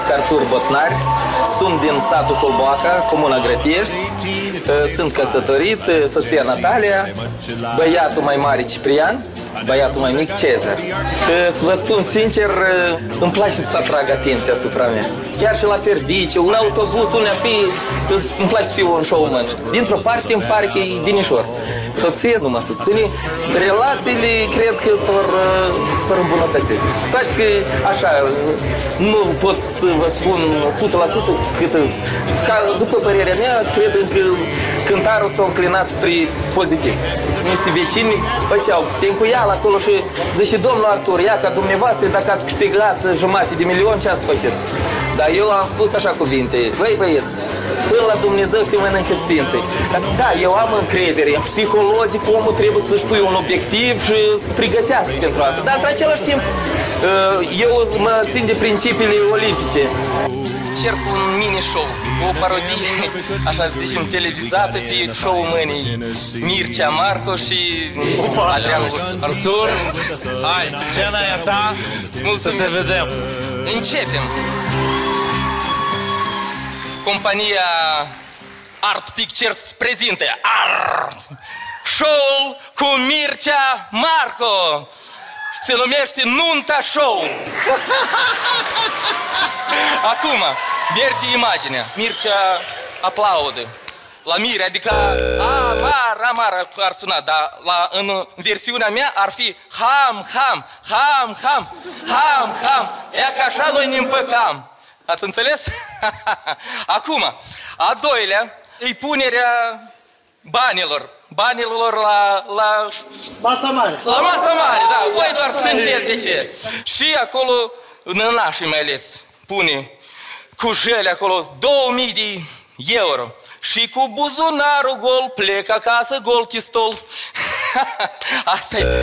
numesc Artur Botnar, sunt din satul Holboaca, comuna Grătiești, sunt căsătorit, soția Natalia, băiatul mai mare Ciprian, băiatul mai mic Cezar. Să vă spun sincer, îmi place să atrag atenția asupra mea. Chiar și la serviciu, un autobuz, unde fi, îmi place să fiu un showman. Dintr-o parte îmi pare că e binișor. Soția nu mă susține, relațiile cred că s-vor îmbunătăți. Cu toate că, așa, nu pot să vă spun 100% cât îți. După părerea mea, cred că cântarul s-a înclinat spre pozitiv. Niște vecini făceau tencuial acolo și zice, domnul Artur, ia ca dumneavoastră, dacă ați câștigat $500.000, ce ați faceți? Dar eu am spus așa cuvinte, băi băieți, până la Dumnezeu te mănâncă sfinții. Da, eu am încredere, psihologic omul trebuie să-și pui un obiectiv și să pregătească pentru asta. Dar în același timp, eu mă țin de principiile olimpice. Cerc un mini-show, o parodie, așa zicem, televizată pe show-ul mâinii Mircea Marco și Adrian Ursu. Artur, hai, scena e a ta, să te vedem. Începem. Compania Art Pictures prezintă show cu Mircea Marco. Se numește Nunta Show. Acum, merge imaginea. Mircea aplaudă. La Mire, adică amar ar suna, dar în versiunea mea ar fi ham. E ca așa noi ne împăcam. Ați înțeles? Acum, a doilea, e punerea banilor la masa mare. La masa mare, da. Voi doar sunteți de ce. Și acolo, nănașii mai ales, pune cu jele acolo 2000 de euro. Și cu buzunarul gol plec acasă gol chistol. Asta e.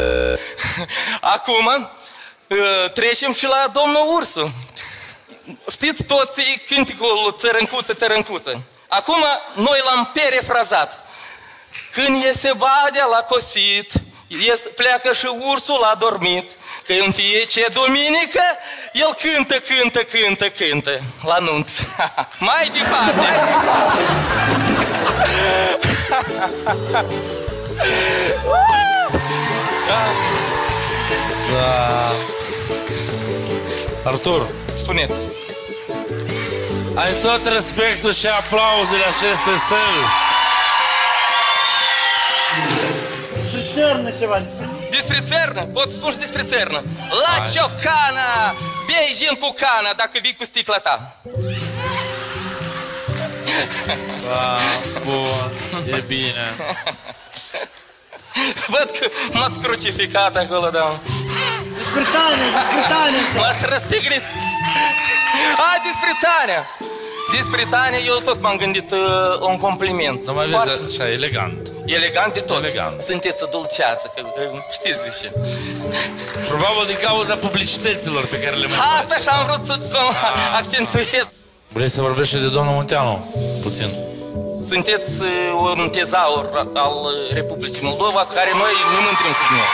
Acum trecem și la domnul Ursu. Știți toți cânticul țărâncuță. Acum noi l-am perefrazat. Când iese vadea la cosit, pleacă și ursul la dormit. Că în fiecare duminică el cântă la nunț. Mai departe. Artur, spuneți. Ai tot respectul și aplauzele acestei săli. Despre țărnă ceva. Despre țărnă? Pot să spun și despre țărnă. La ciocana, bei gin cu cana dacă vii cu sticla ta. Bun, e bine. Văd că m-ați crucificat acolo, da. Despre Tania. M-ați răstignit. Despre Tania. Despre Tania eu tot m-am gândit un compliment. Nu mai vezi așa, elegant. Elegant de tot. Elegant. Sunteți o dulceață, că știți de ce. Probabil din cauza publicităților pe care le mai faci. Asta și-am vrut să accentuez. Vrei să vorbești de domnul Munteanu? Puțin. Sunteți un tezaur al Republicii Moldova, care noi nu mândrim cu noi.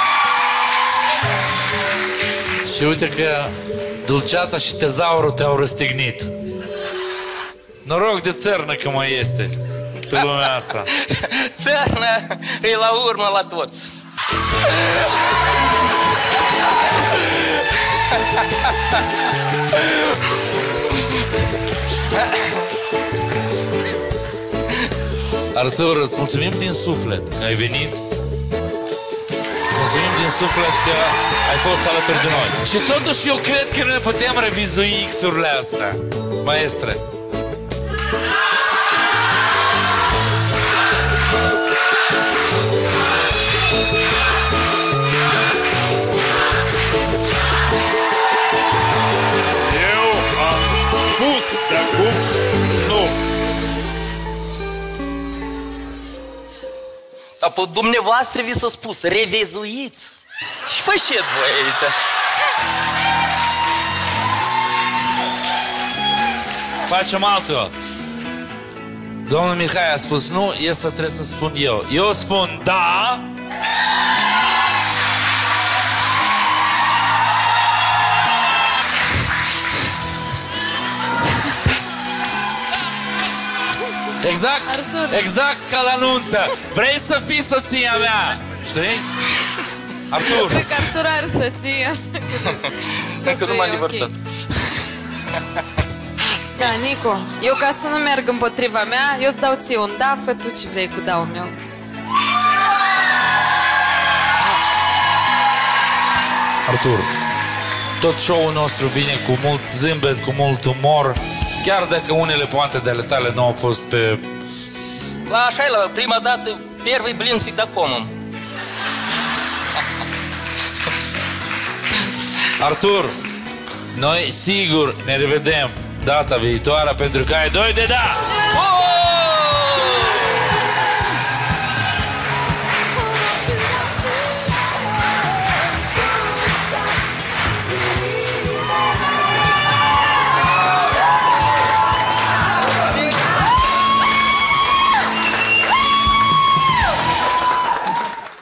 Și uite că dulceața și tezaurul te-au răstignit. Noroc de țărnă că mai este pe lumea asta. Țărnă e la urmă la toți. Artur, îți mulțumim din suflet că ai venit. Îți mulțumim din suflet că ai fost alături de noi. Și totuși eu cred că noi putem revizui X-urile astea, maestre. Eu am spus de acum nu. Dar pe dumneavoastră vi s-a spus, revizuiți. Și faceți voi aici. Facem altul. Domnul Mihai a spus nu, să trebuie să spun eu. Eu spun da. Exact, Artur. exact ca la nuntă. Vrei să fii soția mea? Știi? Artur. Cred că Artur are soție, așa că... Încă nu m-am e ok. divorțat. Da, Nicu, eu ca să nu merg împotriva mea, eu îți dau ție un da, fă tu ce vrei cu daul meu. Artur, tot show-ul nostru vine cu mult zâmbet, cu mult umor, chiar dacă unele poante de ale tale nu au fost pe... La așa e, la prima dată, первый блин всегда комом. Artur, noi sigur ne revedem data viitoare pentru că ai 2 de da! Oh!